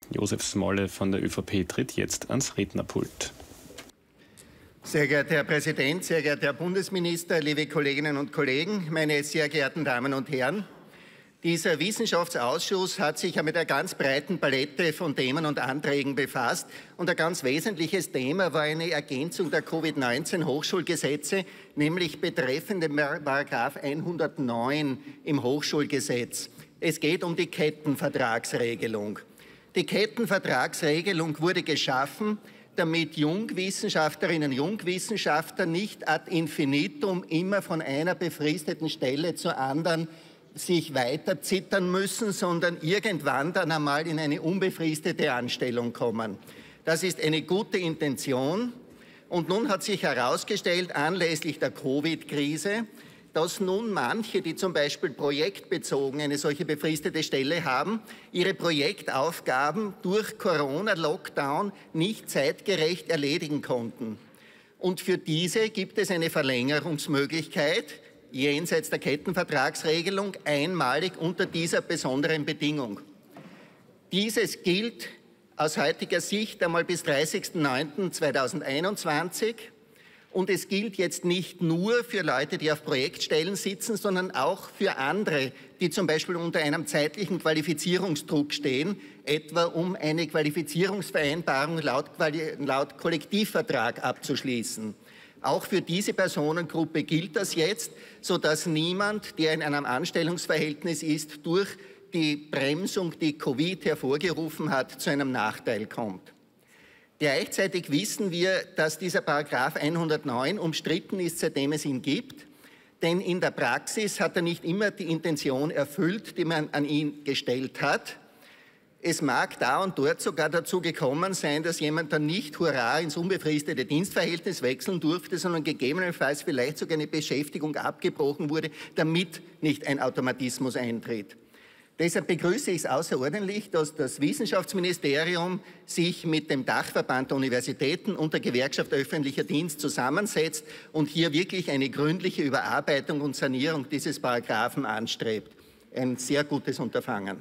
Josef Smolle von der ÖVP tritt jetzt ans Rednerpult. Sehr geehrter Herr Präsident, sehr geehrter Herr Bundesminister, liebe Kolleginnen und Kollegen, meine sehr geehrten Damen und Herren! Dieser Wissenschaftsausschuss hat sich ja mit einer ganz breiten Palette von Themen und Anträgen befasst. Und ein ganz wesentliches Thema war eine Ergänzung der Covid-19-Hochschulgesetze, nämlich betreffend den Paragraph 109 im Hochschulgesetz. Es geht um die Kettenvertragsregelung. Die Kettenvertragsregelung wurde geschaffen, damit Jungwissenschaftlerinnen und Jungwissenschaftler nicht ad infinitum immer von einer befristeten Stelle zur anderen sich weiter zittern müssen, sondern irgendwann dann einmal in eine unbefristete Anstellung kommen. Das ist eine gute Intention. Und nun hat sich herausgestellt, anlässlich der Covid-Krise, dass nun manche, die zum Beispiel projektbezogen eine solche befristete Stelle haben, ihre Projektaufgaben durch Corona-Lockdown nicht zeitgerecht erledigen konnten. Und für diese gibt es eine Verlängerungsmöglichkeit jenseits der Kettenvertragsregelung, einmalig unter dieser besonderen Bedingung. Dieses gilt aus heutiger Sicht einmal bis 30.09.2021 und es gilt jetzt nicht nur für Leute, die auf Projektstellen sitzen, sondern auch für andere, die zum Beispiel unter einem zeitlichen Qualifizierungsdruck stehen, etwa um eine Qualifizierungsvereinbarung laut Kollektivvertrag abzuschließen. Auch für diese Personengruppe gilt das jetzt, sodass niemand, der in einem Anstellungsverhältnis ist, durch die Bremsung, die Covid hervorgerufen hat, zu einem Nachteil kommt. Gleichzeitig wissen wir, dass dieser Paragraph 109 umstritten ist, seitdem es ihn gibt. Denn in der Praxis hat er nicht immer die Intention erfüllt, die man an ihn gestellt hat. Es mag da und dort sogar dazu gekommen sein, dass jemand dann nicht hurra ins unbefristete Dienstverhältnis wechseln durfte, sondern gegebenenfalls vielleicht sogar eine Beschäftigung abgebrochen wurde, damit nicht ein Automatismus eintritt. Deshalb begrüße ich es außerordentlich, dass das Wissenschaftsministerium sich mit dem Dachverband der Universitäten und der Gewerkschaft Öffentlicher Dienst zusammensetzt und hier wirklich eine gründliche Überarbeitung und Sanierung dieses Paragraphen anstrebt. Ein sehr gutes Unterfangen.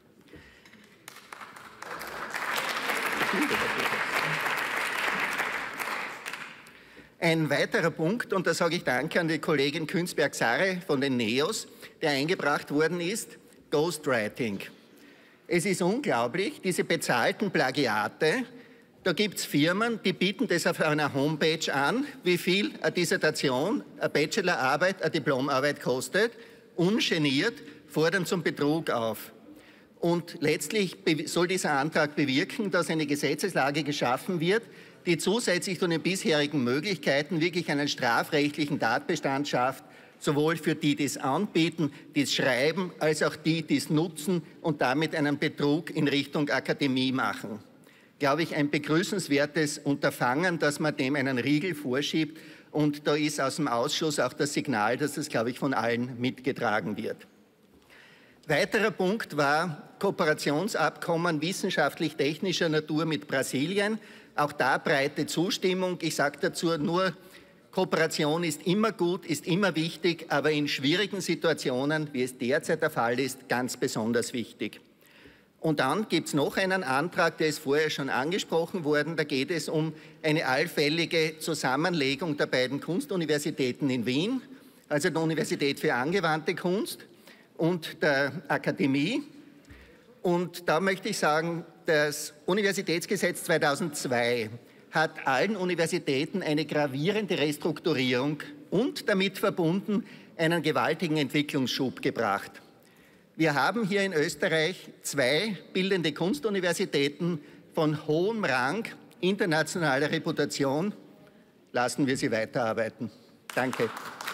Ein weiterer Punkt, und da sage ich Danke an die Kollegin Künzberg-Sarre von den NEOS, der eingebracht worden ist, Ghostwriting. Es ist unglaublich, diese bezahlten Plagiate, da gibt es Firmen, die bieten das auf einer Homepage an, wie viel eine Dissertation, eine Bachelorarbeit, eine Diplomarbeit kostet, ungeniert, fordern zum Betrug auf. Und letztlich soll dieser Antrag bewirken, dass eine Gesetzeslage geschaffen wird, die zusätzlich zu den bisherigen Möglichkeiten wirklich einen strafrechtlichen Tatbestand schafft, sowohl für die, die es anbieten, die es schreiben, als auch die, die es nutzen und damit einen Betrug in Richtung Akademie machen. Glaube ich, ein begrüßenswertes Unterfangen, dass man dem einen Riegel vorschiebt. Und da ist aus dem Ausschuss auch das Signal, dass das, glaube ich, von allen mitgetragen wird. Weiterer Punkt war Kooperationsabkommen wissenschaftlich-technischer Natur mit Brasilien. Auch da breite Zustimmung. Ich sage dazu nur, Kooperation ist immer gut, ist immer wichtig, aber in schwierigen Situationen, wie es derzeit der Fall ist, ganz besonders wichtig. Und dann gibt es noch einen Antrag, der ist vorher schon angesprochen worden. Da geht es um eine allfällige Zusammenlegung der beiden Kunstuniversitäten in Wien, also der Universität für angewandte Kunst und der Akademie. Und da möchte ich sagen, das Universitätsgesetz 2002 hat allen Universitäten eine gravierende Restrukturierung und damit verbunden einen gewaltigen Entwicklungsschub gebracht. Wir haben hier in Österreich 2 bildende Kunstuniversitäten von hohem Rang, internationaler Reputation. Lassen wir sie weiterarbeiten. Danke.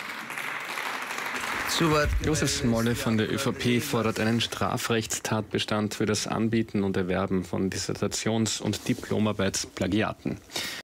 Josef Smolle von der ÖVP fordert einen Strafrechtstatbestand für das Anbieten und Erwerben von Dissertations- und Diplomarbeitsplagiaten.